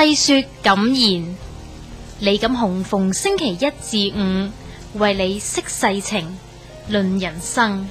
細說敢言，李錦雄逢星期一至五為你析世情、論人生。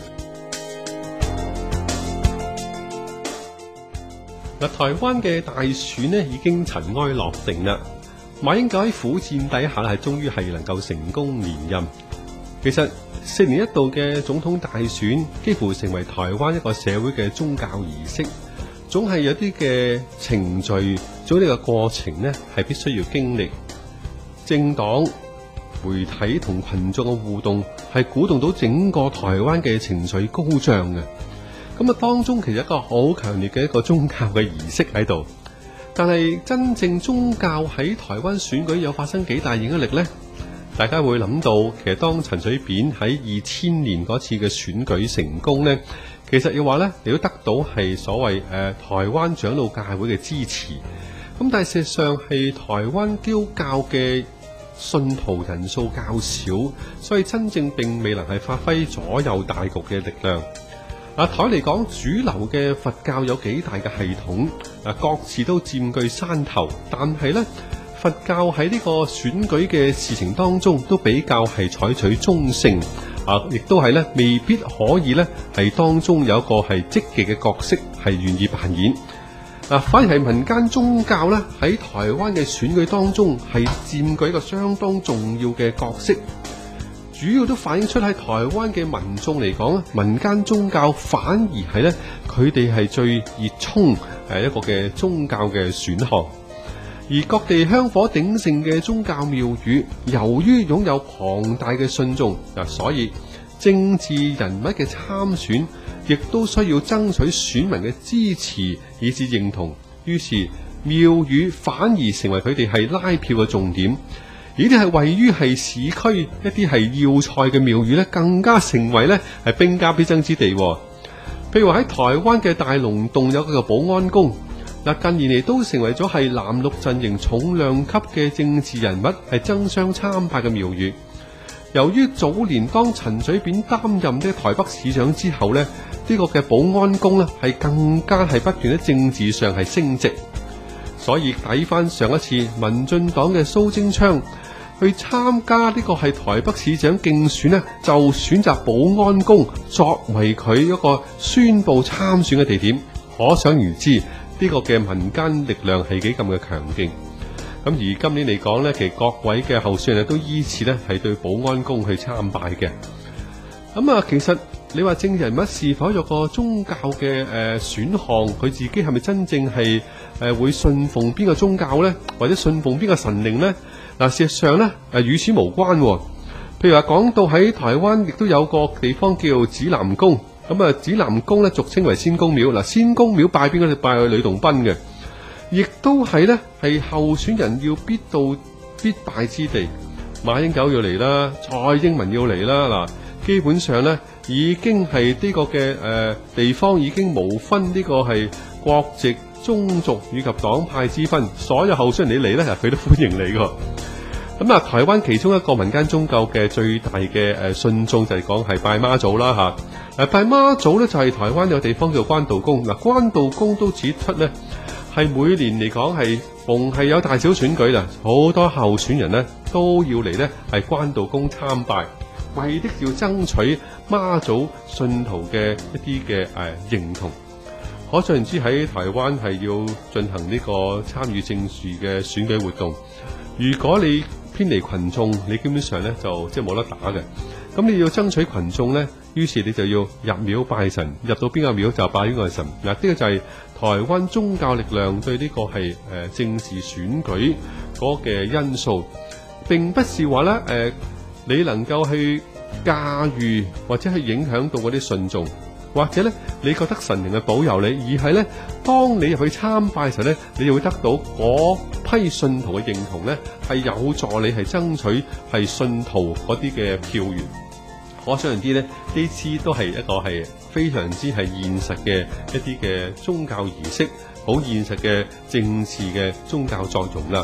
台灣嘅大選呢已經塵埃落定啦。馬英九喺苦戰底下係終於係能夠成功連任。其實4年一度嘅總統大選幾乎成為台灣一個社會嘅宗教儀式，總係有啲嘅程序，總呢個過程呢係必須要經歷。政黨、媒體同群眾嘅互動係鼓動到整個台灣嘅情緒高漲嘅。咁當中其實一個好強烈嘅一個宗教嘅儀式喺度，但係真正宗教喺台灣選舉有發生幾大影響力呢？大家會諗到，其實當陳水扁喺2000年嗰次嘅選舉成功呢，其實要話呢，你都得到係所謂台灣長老教會嘅支持。咁但係事實上係台灣基督教嘅信徒人數較少，所以真正並未能係發揮左右大局嘅力量。台嚟講，主流嘅佛教有幾大嘅系統，各自都佔據山頭，但係呢，佛教喺呢個選舉嘅事情當中都比較係採取中性，亦都係呢未必可以呢係當中有一個係積極嘅角色係願意扮演。反而係民間宗教呢喺台灣嘅選舉當中係佔據一個相當重要嘅角色。主要都反映出喺台灣嘅民眾嚟講，民間宗教反而係咧，佢哋係最熱衷一個嘅宗教嘅選項。而各地香火鼎盛嘅宗教廟宇，由於擁有龐大嘅信眾，所以政治人物嘅參選，亦都需要爭取選民嘅支持，以至認同。於是廟宇反而成為佢哋係拉票嘅重點。呢啲係位於係市區一啲係要塞嘅廟宇咧，更加成為咧係兵家必爭之地。譬如話喺台灣嘅大龍洞有個保安宮，近年嚟都成為咗係藍綠陣營重量級嘅政治人物係爭相參拜嘅廟宇。由於早年當陳水扁擔任呢台北市長之後咧，呢個嘅保安宮咧係更加係不斷喺政治上係升值。所以睇翻上一次民進黨嘅蘇貞昌去參加呢個係台北市長競選呢，就選擇保安宮作為佢一個宣佈參選嘅地點，可想而知呢個嘅民間力量係幾咁嘅強勁。咁而今年嚟講呢，其實各位嘅候選人都依次呢係對保安宮去參拜嘅。其實你話政治人物是否有個宗教嘅選項，佢自己係咪真正係會信奉邊個宗教呢？或者信奉邊個神靈呢？事實上呢，與此無關。譬如話講到喺台灣，亦都有個地方叫指南宮。指南宮呢俗稱為仙公廟。仙公廟拜邊個？拜去呂洞賓嘅，亦都係呢係候選人要必到必拜之地。馬英九要嚟啦，蔡英文要嚟啦。基本上呢已經係呢個嘅地方已經無分呢個係國籍、宗族以及黨派之分，所有候選人你嚟呢，佢都歡迎你㗎。台灣其中一個民間宗教嘅最大嘅信眾就係講係拜媽祖啦嚇。拜媽祖呢，就係台灣有個地方叫關渡宮。關渡宮都指出呢係每年嚟講係逢係有大小選舉啦，好多候選人呢都要嚟呢係關渡宮參拜，為的要爭取媽祖信徒嘅一啲嘅認同。可想而知喺台灣係要進行呢個參與政治嘅選舉活動，如果你偏離群眾，你基本上咧就即係冇得打嘅。咁你要爭取群眾咧，於是你就要入廟拜神，入到邊個廟就拜邊個神。呢個就係台灣宗教力量對呢個係政治選舉嗰嘅因素，並不是話咧你能夠去駕馭或者去影響到嗰啲信眾，或者咧你覺得神靈嘅保佑你，而係咧當你入去參拜嘅時候咧，你就會得到嗰批信徒嘅認同咧，係有助你係爭取係信徒嗰啲嘅票源。可想而知咧，呢次都係一個係非常之係現實嘅一啲嘅宗教儀式，好現實嘅政治嘅宗教作用啦。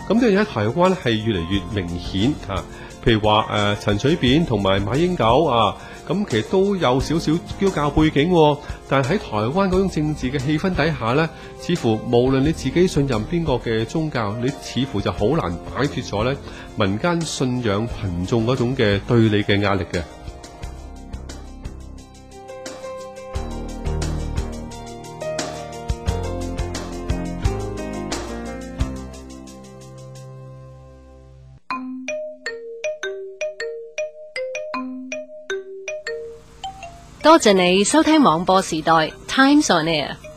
咁呢樣嘢喺台灣係越嚟越明顯嚇。譬如話陳水扁同埋馬英九啊，咁其實都有少少基督教背景喎，但係喺台灣嗰種政治嘅氣氛底下呢，似乎無論你自己信任邊個嘅宗教，你似乎就好難擺脫咗呢民間信仰群眾嗰種嘅對你嘅壓力嘅。 多謝你收聽網播時代 Times on Air。